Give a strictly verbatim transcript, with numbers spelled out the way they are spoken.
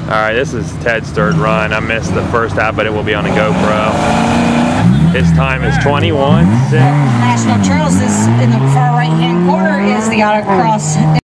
Alright, this is Ted's third run. I missed the first half, but it will be on the GoPro. His time is twenty-one six. National Trails is in the far right hand corner is the Autocross